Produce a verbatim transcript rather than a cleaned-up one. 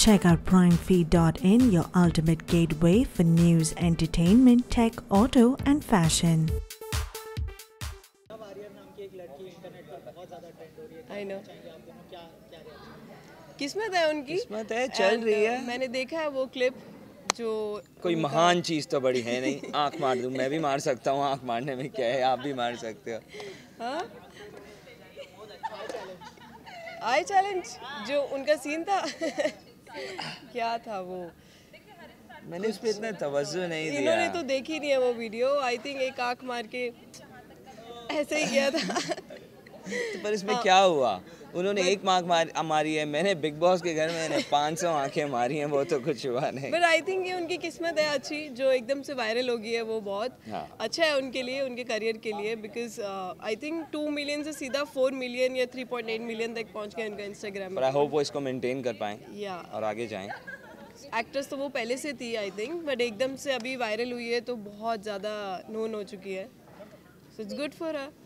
Check out prime feed dot in, your ultimate gateway for news, entertainment, tech, auto and fashion. I know. किस्मत है उनकी, किस्मत है, चल रही है। मैंने देखा है वो क्लिप जो कोई महान चीज़ तो बड़ी है नहीं। आँख मार दूँ, मैं भी मार सकता हूँ, आँख मारने में क्या है, आप भी मार सकते हो। हाँ, आई चैलेंज जो उनका सीन था क्या था वो, मैंने उस पर इतना तवज्जो नहीं दिया। इन्होंने तो देखी नहीं है वो वीडियो। आई थिंक एक आँख मार के ऐसे ही किया था। तो पर इसमें क्या हुआ, उन्होंने एक आँख मार मारी है, मैंने बिग बॉस के घर में पाँच सौ आँखें मारी हैं, वो तो कुछ हुआ नहीं। बट आई थिंक ये उनकी किस्मत है अच्छी जो एकदम से वायरल हो गई है, वो बहुत हाँ। अच्छा है उनके लिए, उनके करियर के लिए। Because I think two million से सीधा फोर मिलियन या थ्री पॉइंट एट मिलियन तक पहुंच गया उनका इंस्टाग्राम। पर आई होप वो इसको मेंटेन कर पाएं या और आगे जाएं। एक्ट्रेस तो वो पहले से थी आई थिंक, बट एकदम से अभी वायरल हुई है तो बहुत ज़्यादा नोन हो चुकी है। So it's good for her.